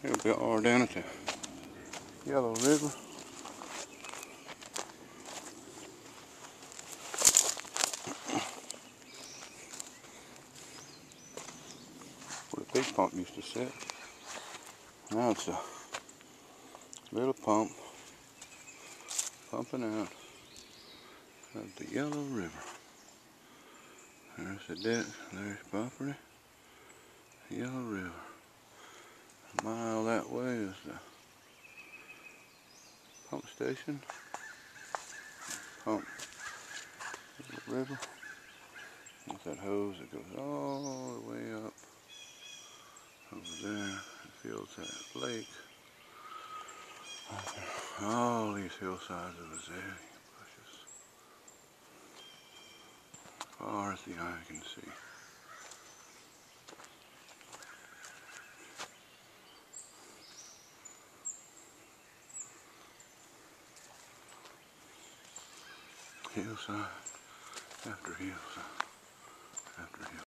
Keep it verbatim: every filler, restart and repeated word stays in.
Here we are down at the Yellow River. Where the big pump used to sit. Now it's a little pump pumping out of the Yellow River. There's the deck, there's property, Yellow River. A mile that way is the pump station. Pump the river. With that hose that goes all the way up over there. It fills that lake. All these hillsides of azalea bushes. As far as the eye can see. Hillside after hillside after hillside.